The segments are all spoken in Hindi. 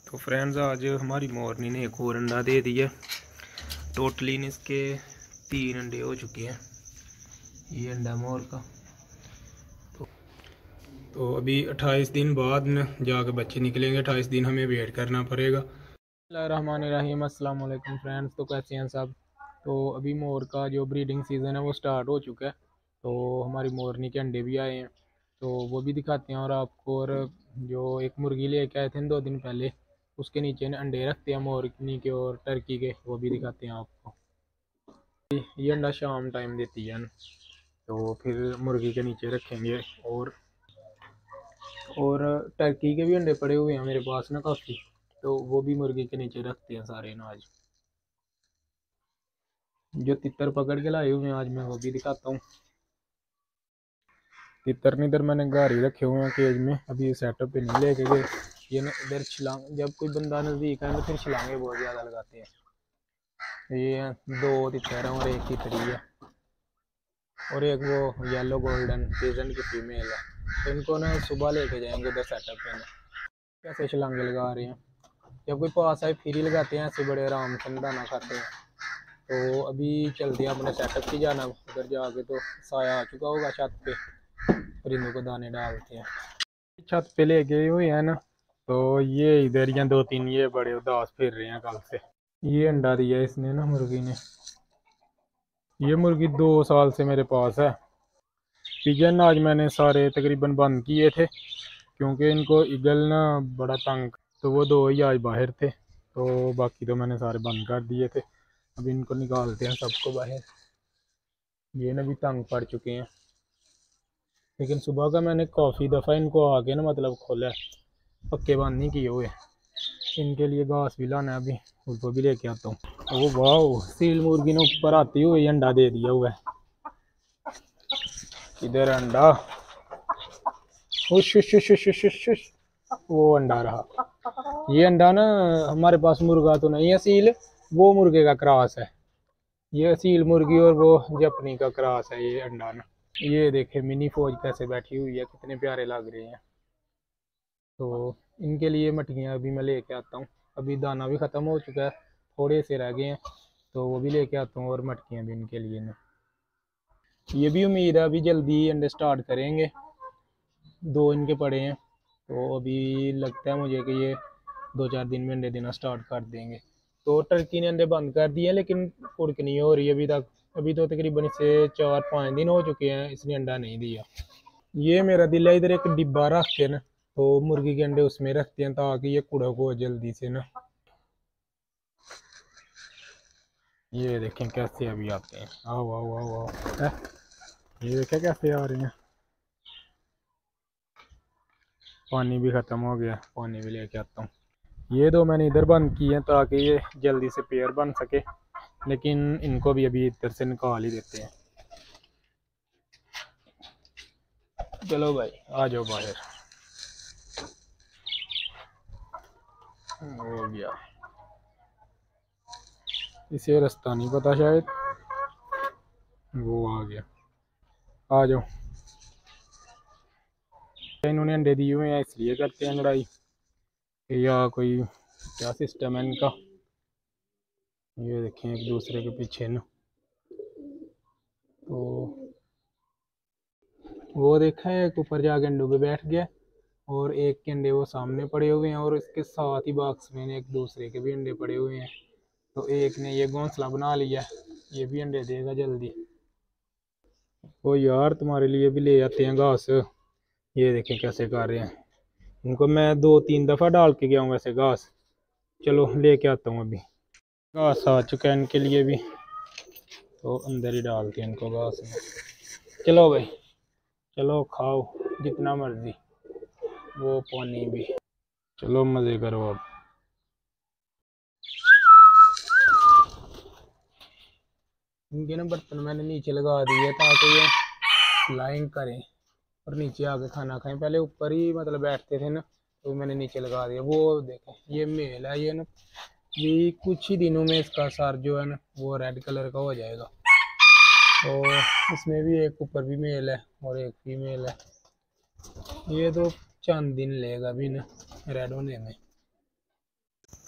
तो फ्रेंड्स आज हमारी मोरनी ने एक और अंडा दे दिया। टोटली इसके 3 अंडे हो चुके हैं। ये अंडा मोर का तो अभी 28 दिन बाद न जाकर बच्चे निकलेंगे। 28 दिन हमें वेट करना पड़ेगा। रहमानिर्रहीम, अस्सलाम वालेकुम फ्रेंड्स। तो कैसे हैं सब? तो अभी मोर का जो ब्रीडिंग सीज़न है वो स्टार्ट हो चुका है। तो हमारी मोरनी के अंडे भी आए हैं, तो वो भी दिखाते हैं और आपको। और जो एक मुर्गी लेके आए थे 2 दिन पहले, उसके नीचे अंडे रखते हैं मोरनी के और टर्की के, वो भी दिखाते हैं आपको। ये अंडा शाम टाइम देती है, तो फिर मुर्गी के नीचे रखेंगे। और टर्की के भी अंडे पड़े हुए हैं मेरे पास ना काफ़ी, तो वो भी मुर्गी के नीचे रखते हैं सारे ना। आज जो तितर पकड़ के लाए हुए हैं आज मैं वो भी दिखाता हूँ। तितर ने इधर मैंने गाड़ी रखे हुए हैं केज में, अभी सेटअप पे नहीं लेके गए। ये ना इधर छलांग, जब कोई बंदा नज़दीक है तो फिर छलांगे बहुत ज़्यादा लगाते हैं। ये 2 तितर हैं और एक तितरी है, और एक वो येलो गोल्डन पीजन की फीमेल है। तो इनको ना सुबह लेके जाएंगे उधर सेटअप पे ना। कैसे छलांगे लगा रहे हैं, जब कोई पास आए फिर ही लगाते हैं, ऐसे बड़े आराम से दाना खाते हैं। तो अभी चलते हैं अपने सेटअप की जाना। उधर जाके तो साया आ चुका होगा छत पे, परिंदों को दाने डालते हैं। छत पे ले गए हुए हैं ना, तो ये इधर या 2-3 ये बड़े उदास फिर रहे हैं कल से। ये अंडा दिया इसने ना मुर्गी ने। ये मुर्गी 2 साल से मेरे पास है। पिजन आज मैंने सारे तकरीबन बंद किए थे, क्योंकि इनको ईगल ना बड़ा तंग, तो वो 2 ही आज बाहर थे, तो बाकी तो मैंने सारे बंद कर दिए थे। अब इनको निकालते हैं सबको बाहर। ये ना भी तंग पड़ चुके हैं, लेकिन सुबह का मैंने काफ़ी दफ़ा इनको आके ना मतलब खोला है, पक्के बंद नहीं किए हुए। इनके लिए घास भी लाना है, अभी उसको भी लेके आता हूँ। ओ वाह, सील मुर्गी ने ऊपर आती हुई अंडा दे दिया हुआ है। इधर अंडा, उश उश उश उश उश उश उश। वो अंडा रहा। ये अंडा ना हमारे पास मुर्गा तो नहीं है सील, वो मुर्गे का क्रॉस है। ये सील मुर्गी और वो जपनी का क्रॉस है ये अंडा ना। ये देखे मिनी फौज कैसे बैठी हुई है, कितने प्यारे लग रहे हैं। तो इनके लिए मटकियाँ अभी मैं लेके आता हूँ। अभी दाना भी ख़त्म हो चुका है, थोड़े से रह गए हैं, तो वो भी लेके आता हूँ। और मटकियाँ भी इनके लिए ना। ये भी उम्मीद है अभी जल्दी अंडे स्टार्ट करेंगे। 2 इनके पड़े हैं, तो अभी लगता है मुझे कि ये 2-4 दिन में अंडे देना स्टार्ट कर देंगे। तो टर्की ने अंडे बंद कर दिए, लेकिन कुड़क नहीं हो रही अभी तक। अभी तो तकरीबन इसे 4-5 दिन हो चुके हैं, इसने अंडा नहीं दिया। ये मेरा दिल है इधर एक डिब्बा रख के ना, तो मुर्गी के अंडे उसमें रखते हैं, ताकि ये कुड़क हो जल्दी से ना। ये देखें कैसे अभी आते हैं। आओ आओ आओ आओ, ये देखें कैसे आ रहे हैं। पानी भी ख़त्म हो गया, पानी भी लेके आता हूँ। ये 2 मैंने इधर बंद किए हैं ताकि ये जल्दी से पेयर बन सके, लेकिन इनको भी अभी इधर से निकाल ही देते हैं। चलो भाई आ जाओ बाहर। हो गया, इसे रास्ता नहीं पता शायद, वो आ गया। आ जाओ। इन्होंने अंडे दिए हुए हैं इसलिए करते हैं लड़ाई, या कोई क्या सिस्टम है इनका। ये देखें एक दूसरे के पीछे ना। तो वो देखा है, एक ऊपर जाके अंडों पे बैठ गया, और एक के अंडे वो सामने पड़े हुए हैं, और इसके साथ ही बॉक्स में एक दूसरे के भी अंडे पड़े हुए हैं। तो एक ने ये घोंसला बना लिया, ये भी अंडे देगा जल्दी। ओ यार, तुम्हारे लिए भी ले आते हैं घास। ये देखें कैसे कर रहे हैं। इनको मैं 2-3 दफ़ा डाल के गया हूँ वैसे घास। चलो लेके आता हूँ। अभी घास आ चुका है इनके लिए भी, तो अंदर ही डालते हैं इनको घास में। चलो भाई, चलो खाओ जितना मर्जी, वो पानी भी। चलो मज़े करो अब। इनके ना बर्तन मैंने नीचे लगा दिए ताकि ये फ्लाइंग करें और नीचे आके खाना खाएं। पहले ऊपर ही मतलब बैठते थे ना, तो मैंने नीचे लगा दिया। वो देखें, ये मेल है। ये ना ये कुछ ही दिनों में इसका सर जो है ना वो रेड कलर का हो जाएगा। तो इसमें भी एक ऊपर भी मेल है और एक फीमेल है। ये तो चंद दिन लेगा भी ना रेड होने में।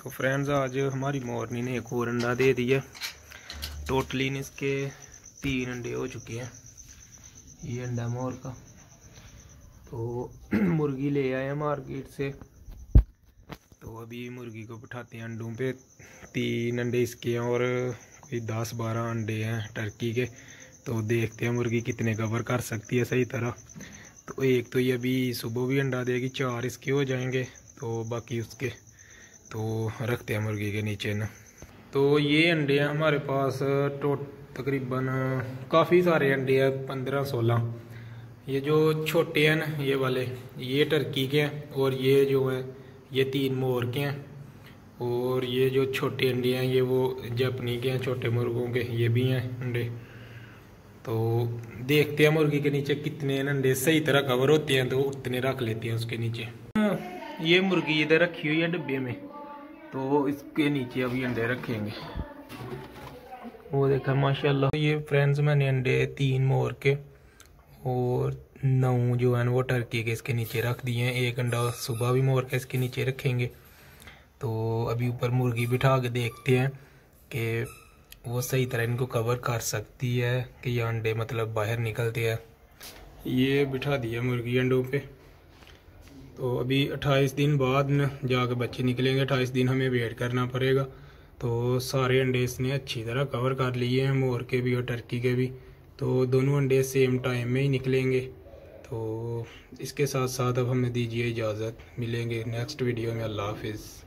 तो फ्रेंड्स आज हमारी मोरनी ने एक और अंडा दे दिया। टोटली इसके 3 अंडे हो चुके हैं। ये अंडा मोर का। तो मुर्गी ले आए मार्केट से, तो अभी मुर्गी को बिठाते हैं अंडों पे। 3 अंडे इसके हैं और कोई 10-12 अंडे हैं टर्की के। तो देखते हैं मुर्गी कितने कवर कर सकती है सही तरह। तो एक तो ये अभी सुबह भी अंडा देगी, 4 इसके हो जाएंगे, तो बाकी उसके तो रखते हैं मुर्गी के नीचे ना। तो ये अंडे हैं हमारे पास तकरीबन काफ़ी सारे अंडे हैं, 15-16। ये जो छोटे हैं ना ये वाले, ये टर्की के हैं, और ये जो है ये 3 मोर के हैं, और ये जो छोटे अंडे हैं ये वो जापानी के हैं, छोटे मुर्गों के, ये भी हैं अंडे। तो देखते हैं मुर्गी के नीचे कितने अंडे सही तरह कवर होते हैं, तो उतने रख लेते हैं उसके नीचे। ये मुर्गी इधर रखी हुई है डब्बे में, तो इसके नीचे अभी अंडे रखेंगे। वो देखा माशाल्लाह। ये फ्रेंड्स मैंने अंडे 3 मोर के और 9 जो है वो टर्की के इसके नीचे रख दिए हैं। एक अंडा सुबह भी मोर का इसके नीचे रखेंगे। तो अभी ऊपर मुर्गी बिठा के देखते हैं कि वो सही तरह इनको कवर कर सकती है कि ये अंडे मतलब बाहर निकलते हैं। ये बिठा दिया मुर्गी अंडों पे। तो अभी 28 दिन बाद न जाकर बच्चे निकलेंगे। 28 दिन हमें वेट करना पड़ेगा। तो सारे अंडे इसने अच्छी तरह कवर कर लिए हैं, मोर के भी और टर्की के भी। तो दोनों अंडे सेम टाइम में ही निकलेंगे। तो इसके साथ साथ अब हमें दीजिए इजाज़त, मिलेंगे नेक्स्ट वीडियो में। अल्लाह हाफिज़।